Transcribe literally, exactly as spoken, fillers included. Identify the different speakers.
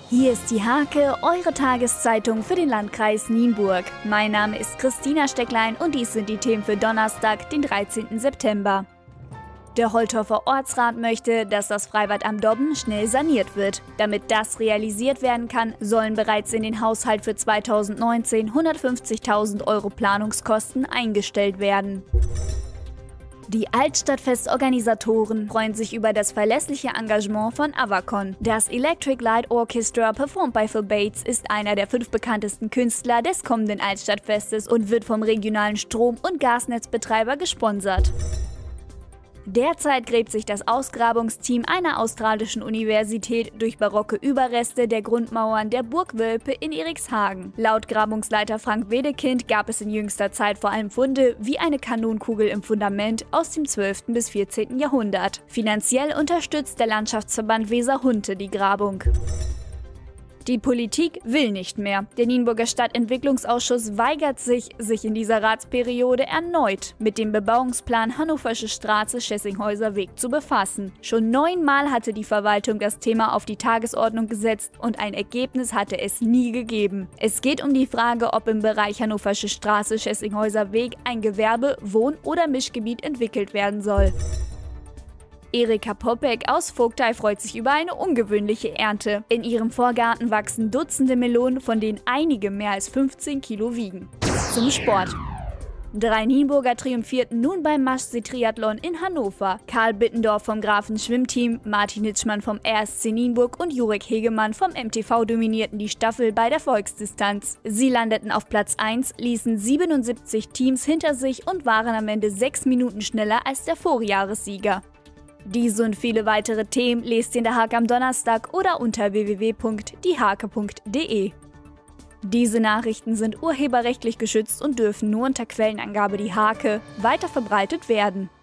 Speaker 1: Hier ist die Hake, eure Tageszeitung für den Landkreis Nienburg. Mein Name ist Christina Stecklein und dies sind die Themen für Donnerstag, den dreizehnten September. Der Holtorfer Ortsrat möchte, dass das Freibad am Dobben schnell saniert wird. Damit das realisiert werden kann, sollen bereits in den Haushalt für zweitausendneunzehn hundertfünfzigtausend Euro Planungskosten eingestellt werden. Die Altstadtfestorganisatoren freuen sich über das verlässliche Engagement von Avacon. Das Electric Light Orchestra, performt by Phil Bates, ist einer der fünf bekanntesten Künstler des kommenden Altstadtfestes und wird vom regionalen Strom- und Gasnetzbetreiber gesponsert. Derzeit gräbt sich das Ausgrabungsteam einer australischen Universität durch barocke Überreste der Grundmauern der Burg Wölpe in Erikshagen. Laut Grabungsleiter Frank Wedekind gab es in jüngster Zeit vor allem Funde wie eine Kanonenkugel im Fundament aus dem zwölften bis vierzehnten Jahrhundert. Finanziell unterstützt der Landschaftsverband Weser-Hunte die Grabung. Die Politik will nicht mehr. Der Nienburger Stadtentwicklungsausschuss weigert sich, sich in dieser Ratsperiode erneut mit dem Bebauungsplan Hannoversche Straße Schessinghäuser Weg zu befassen. Schon neunmal hatte die Verwaltung das Thema auf die Tagesordnung gesetzt und ein Ergebnis hatte es nie gegeben. Es geht um die Frage, ob im Bereich Hannoversche Straße Schessinghäuser Weg ein Gewerbe-, Wohn- oder Mischgebiet entwickelt werden soll. Erika Popek aus Vogtei freut sich über eine ungewöhnliche Ernte. In ihrem Vorgarten wachsen Dutzende Melonen, von denen einige mehr als fünfzehn Kilo wiegen. Zum Sport. Drei Nienburger triumphierten nun beim Maschsee-Triathlon in Hannover. Karl Bittendorf vom Grafen Schwimmteam, Martin Hitschmann vom R S C Nienburg und Jurek Hegemann vom M T V dominierten die Staffel bei der Volksdistanz. Sie landeten auf Platz eins, ließen siebenundsiebzig Teams hinter sich und waren am Ende sechs Minuten schneller als der Vorjahressieger. Diese und viele weitere Themen lest ihr in der Hake am Donnerstag oder unter w w w punkt die hake punkt de. Diese Nachrichten sind urheberrechtlich geschützt und dürfen nur unter Quellenangabe die Hake weiterverbreitet werden.